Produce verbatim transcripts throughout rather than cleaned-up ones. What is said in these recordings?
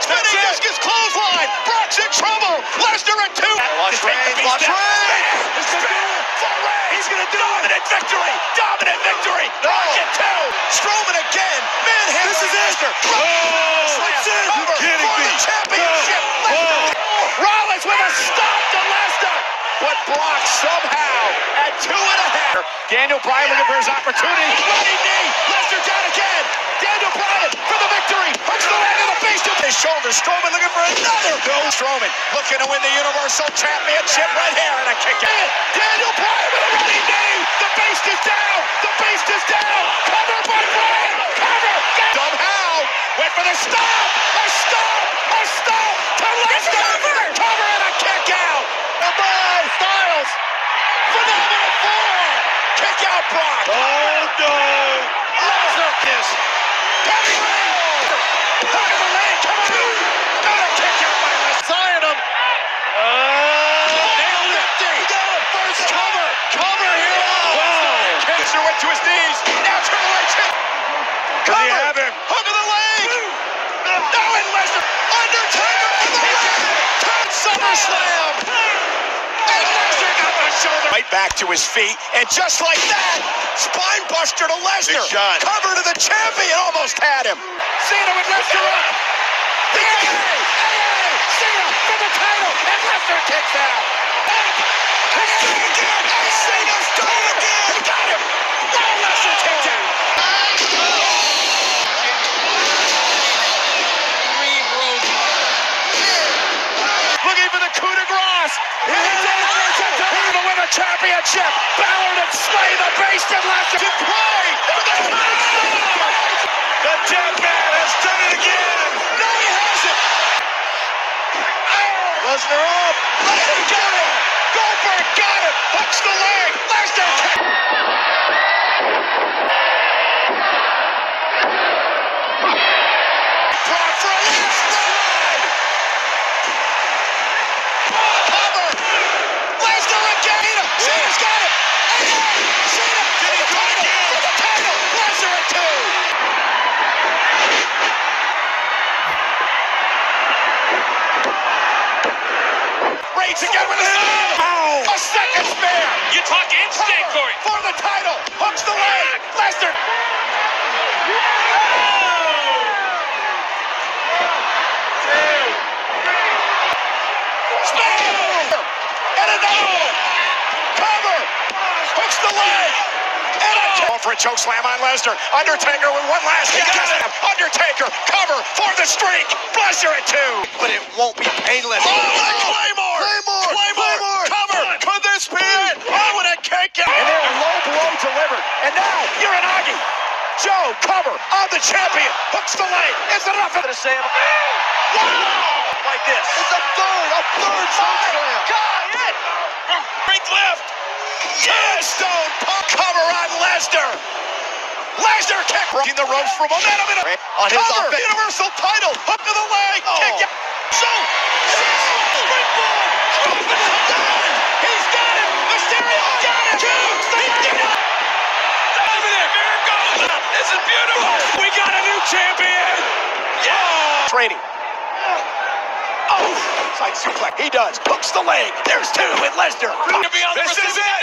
Spinning discus clothesline. Brock's in trouble. Lesnar at two. Watch Reigns. Watch Reigns. He's going to do dominant victory. Dominant victory. Brock at two. Strowman again. Manhandle. This is it. Lesnar. Oh, that's it. Cover You're kidding for me. the championship. Lesnar. Rollins with a stop to Lesnar. But Brock somehow at two and a half. Daniel Bryan looking for his opportunity. Running knee. Lesnar down again. Daniel Bryan for the victory. Hooks the leg of the face to his shoulder. Strowman looking for another go. Strowman looking to win the Universal Championship right here and a kick out. Daniel Bryan with a running knee. The beast is down. The beast is down. Cover by Bryan. Cover. Somehow went for the stop. A stop. A stop to Lesnar. Cover and a kick out. Bye, Styles. Phenomenal four. Kick out Brock. Oh, no. Lesnar kiss. Heavy leg. Hook of the leg. Come on. Got a kick out by Lesnar. Signing him. Uh, Nailed it. He got it. First cover. Cover here. Wow. Lesnar went to his knees. Now Triple H. Does he have him? Hook of the leg. No, and Lesnar. Undertaker for the win. Turn SummerSlam. And Lesnar got the shoulder. Right back to his feet. And just like that, spine buster to Lesnar. Big shot. Cover to the champion. Almost had him. Cena with Lesnar up. The A A. A A. Cena for the title. And Lesnar kicks out. Lesnar again. And Cena's going again. He got him. Now Lesnar kicked out. Looking for the coup de grace. He to win a championship. Balor to slay the beast and Lesnar to pray for the title. the dead man has done it again. No, he hasn't. Lesnar up. Lesnar got him. Goldberg got him. Hooks the leg. Lesnar kick. Brock for a last ride. Cover. Lesnar again. Cena's got him. Cena for the title. For the title. Lesnar at two. Reigns again with a Ow. A second spear. You talk instinct, Cover Corey. for the title. Hooks the leg. Lesnar. Spear. And another one. Cover. Hooks the leg. And a oh. for a choke slam on Lesnar. Undertaker with one last kick. Undertaker cover for the streak. Lesnar at two. But it won't be painless. Oh, the Claymore. Claymore. Claymore. Claymore. Cover. Could this be it? Oh, and a kick out. And then a low blow delivered. And now Uranagi. Joe cover on the champion. Hooks the leg. Is it enough for the save? Wow. Like this. It's a third, a third choke slam. Got it. Break left. Tombstone pump cover on Lesnar. Lesnar kick. Breaking the ropes for momentum. In a On his cover. offense. Universal title. Hook to the leg. Oh. Kick out. So, springboard. Strowman is done. He's got it. Mysterio got it. Two. He did it. Over there. Here it goes. This is beautiful. We got a new champion. Yeah. Trading. Oh, side suplex. He does. Hooks the leg. There's two with Lesnar. This is it.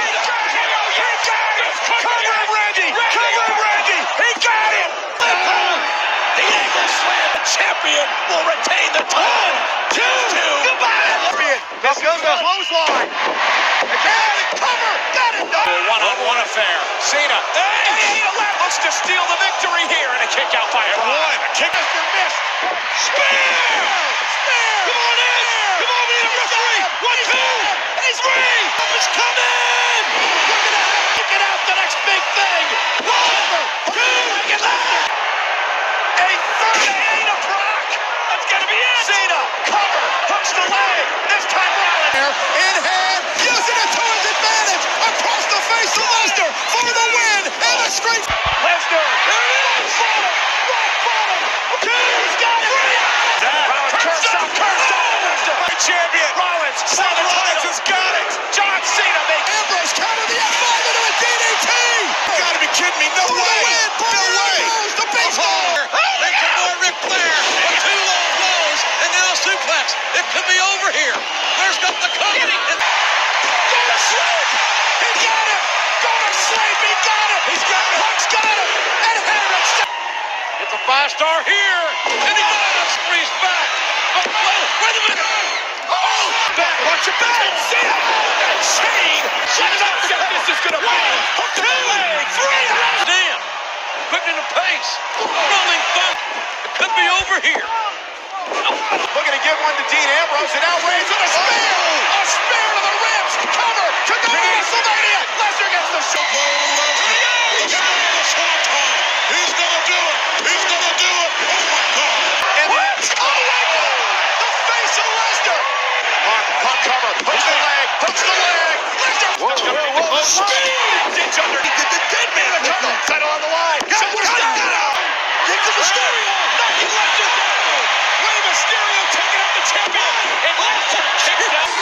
Cover of Randy. Cover of Randy. He got him. The angle slam. The champion will retain the title. Two. Two. Goodbye. Champion. This goes the clothesline. Again. Cover. Got it. One-on-one affair. Cena. Hey. Looks to steal the victory here and a kick out by Brock. One. Kick Lesnar missed. Spear. Spear. Come on in. Come on in. Referee. One, two. He's three. Up is coming. Look at that. Look it out. The next big thing. One. Two. Look at Lesnar. A thirty-eight of Brock. That's gonna be it. Cena. Cover. Hooks the leg. This time Rollins. In hand. Using it to his advantage. Across the face of Lesnar for the win. And a straight. Lesnar. There it is. Bottom. Rock bottom. Two. He's got it. Rollins curves up. Curves up. Lesnar. By champion. Rollins. Seth Rollins has got it. John Cena makes. Ambrose counter the F five into a D D T. You gotta be kidding me. No way. No way. The baseball. They come on Ric Flair. Too long. relax. It could be over here. There's got the cover. Go to sleep! He got him! Go to sleep! He got him! He's got him! Punk's got him! And Hendricks! It's a five-star here. And he does. Freeze back. Oh, oh, wait a minute. Oh! Back! Watch your back! See it! That chain! Shut up! This is gonna be hook to the leg! Three! Damn. Putting in a pace. Rolling thumb. It could be over here. Looking to give one to Dean Ambrose, and now Reigns with a spear! A spear to the ribs! Cover! To go to WrestleMania! Lesnar gets the show! He's gonna do it! He's gonna do it! Oh my God! And what? Oh my God! The face of Lesnar! Punk, punk cover, hooks the leg, hooks the leg! Lesnar! Whoa, whoa, whoa! Speed! Ditch under! He did the dead man the title! Title on the line! Shoulders down! Into the Mysterio! Knocking Lesnar down! Rey Mysterio taking out the champion! And Lesnar kicks out!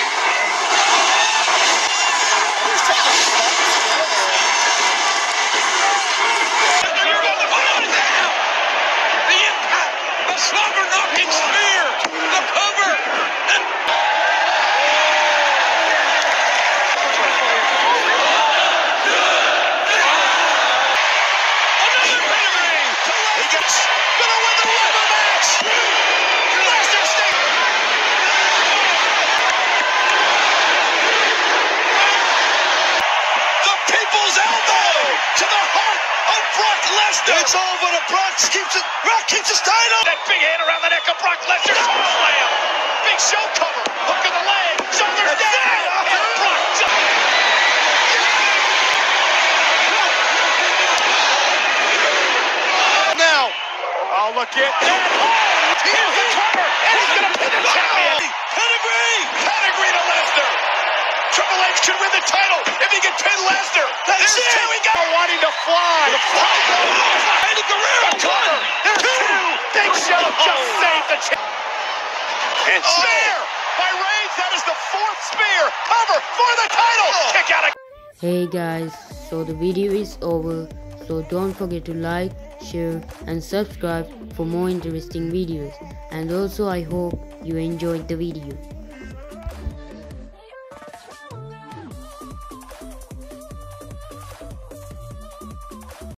The impact! The slobber knocking spear! The cover! And Another pedigree! He gets gonna win the rubber match! Lesnar stays! The people's elbow to the heart of Brock Lesnar! It's over. The Brock keeps it. Brock keeps his title. That big hand around the neck of Brock Lesnar. Slam! Big show cover. Hook in the leg. Shoulders down. And Brock just... Now. Oh, look at that. Oh, here's the cover. And he's going to pin the champion. pedigree! Pedigree to Lesnar. Triple H could win the title if he can pin Lesnar. That's There's it. two. He got wanting to fly. The fly. Eddie Guerrero! Cover. There's two. Big Show just saved the champion. And spear by Reigns. That is the fourth spear. Cover for the title. Kick out of... Hey guys, so the video is over, so don't forget to like, share and subscribe for more interesting videos, and also I hope you enjoyed the video.